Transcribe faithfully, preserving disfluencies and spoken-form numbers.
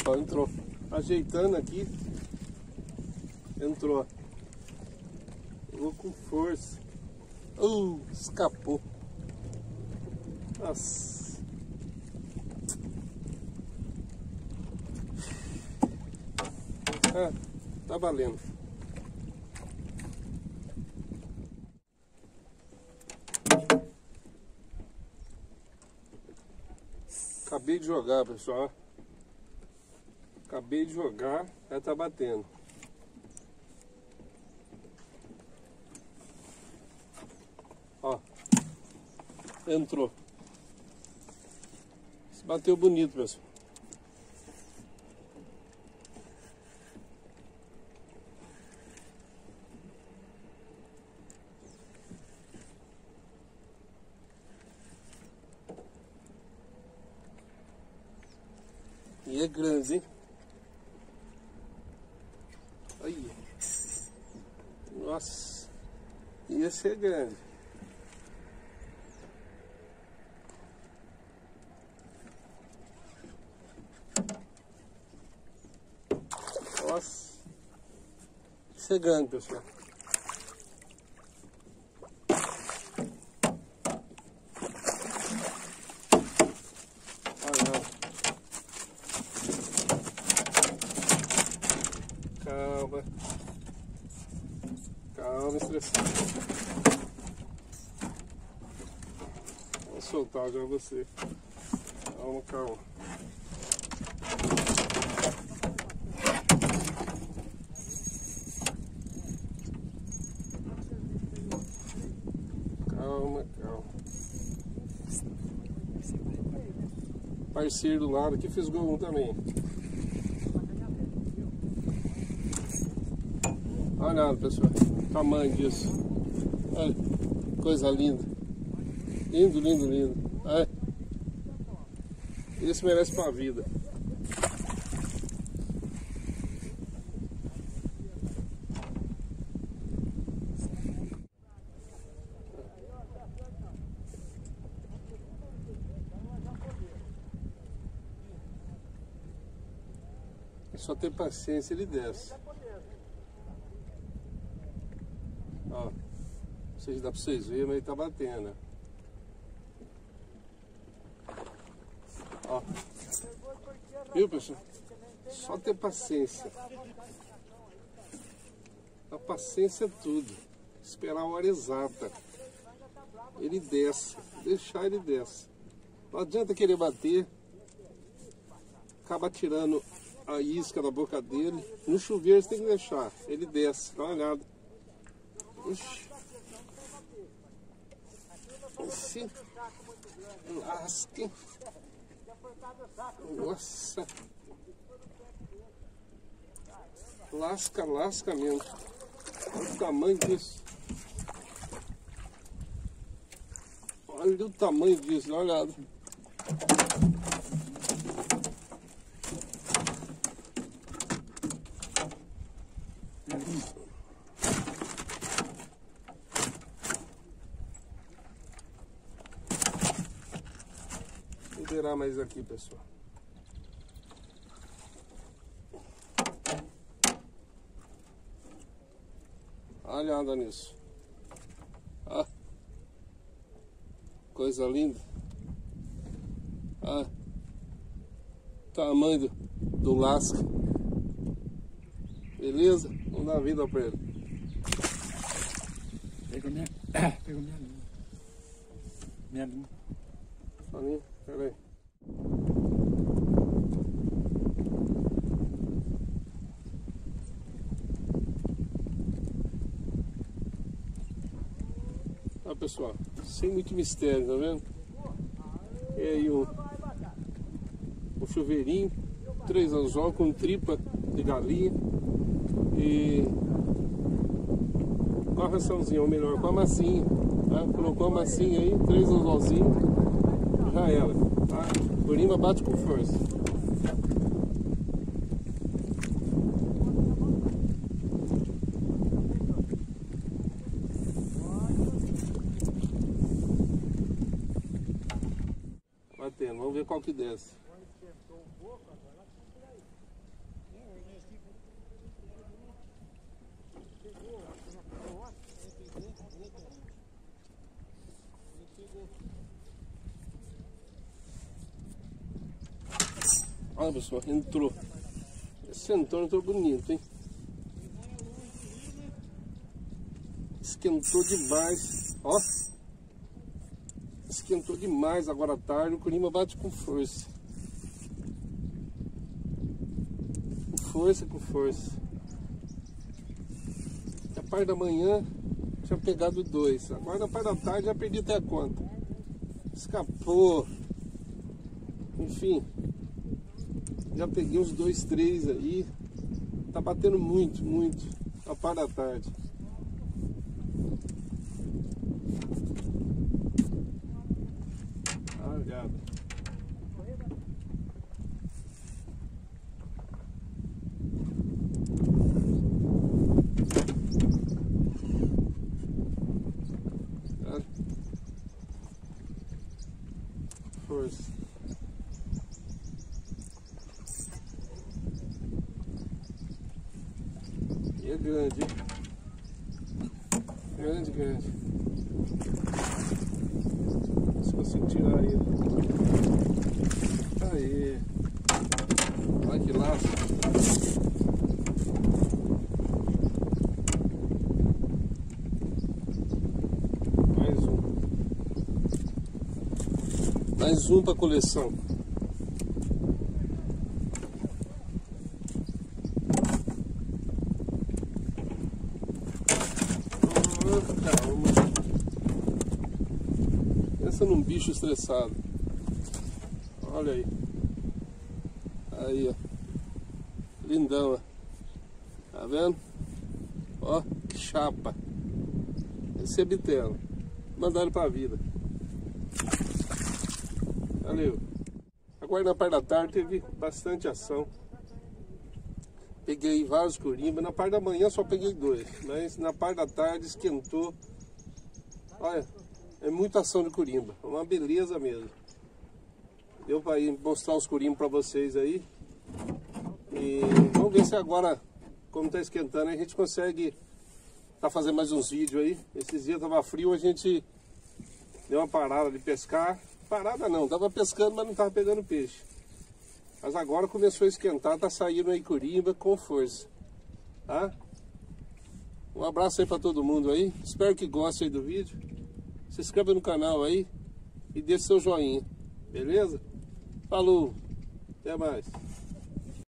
pessoal, entrou. Ajeitando aqui. Entrou. Vou com força. Uh, escapou. Nossa. Ah, tá valendo. Acabei de jogar, pessoal. Acabei de jogar, ela tá batendo. Ó, entrou. Se bateu bonito, pessoal. E é grande, hein? Aí. Nossa. E esse é grande. Nossa. Esse é grande, pessoal. Calma. Calma, estressado. Vou soltar já você. Calma, calma. Calma, calma. Parceiro do lado aqui fez gol um também. Olha, pessoal, o tamanho disso. Olha, coisa linda. Lindo, lindo, lindo. Olha. Isso merece pra vida. É só ter paciência, ele desce. Ó, não sei se dá pra vocês verem, mas ele tá batendo. Ó. Viu, pessoal? Só ter paciência. A paciência é tudo. Esperar a hora exata. Ele desce. Deixar ele desce. Não adianta querer bater. Acaba tirando a isca da boca dele. No chuveiro você tem que deixar. Ele desce. Dá uma olhada. Ixi. Esse lasque. Nossa. Lasca, lasca mesmo. Olha o tamanho disso. Olha o tamanho disso, dá uma olhada. Vou virar mais aqui, pessoal. Olha, anda nisso. Ah, coisa linda. Ah, tamanho do, do lasca. Beleza? Vamos dar vida pra ele. Pegou minha, pegou minha linha. Minha linha. Só linha? Pera aí. Ó, pessoal, sem muito mistério, tá vendo? E aí o, o chuveirinho, três anzol com tripa de galinha e com a raçãozinha, ou melhor, com a massinha, tá? Colocou a massinha aí, três anzolzinhos, já era, tá? O Lima bate com força. Batendo, vamos ver qual que desce. Olha, pessoal, entrou. Esse entrou, entrou bonito, hein? Esquentou demais. Ó. Esquentou demais agora à tarde. O Corimba bate com força. Com força, com força. Na parte da manhã tinha pegado dois. Agora na parte da tarde já perdi até a conta. Escapou. Enfim. Já peguei uns dois, três aí. Tá batendo muito, muito. Na parte da tarde. Olhada. Força. E é grande, hein? Grande, grande. Se consigo tirar ele. Aí. Olha que laço. Mais um. Mais um para coleção. Calma. Pensa num bicho estressado. Olha aí. Aí, ó. Lindão, ó. Tá vendo? Ó, que chapa. Esse é bitelo. Mandaram pra vida. Valeu. Agora na parte da tarde teve bastante ação. Peguei vários corimbas. Na parte da manhã só peguei dois. Mas na parte da tarde esquentou. Olha, é muita ação de corimba. Uma beleza mesmo. Deu para ir mostrar os corimbas para vocês aí. E vamos ver se agora, como está esquentando, a gente consegue tá fazendo mais uns vídeos aí. Esses dias tava frio, a gente deu uma parada de pescar. Parada não, tava pescando, mas não tava pegando peixe. Mas agora começou a esquentar, tá saindo aí corimba com força, tá? Um abraço aí para todo mundo aí. Espero que gostem aí do vídeo. Se inscreva no canal aí e deixe seu joinha, beleza? Falou, até mais.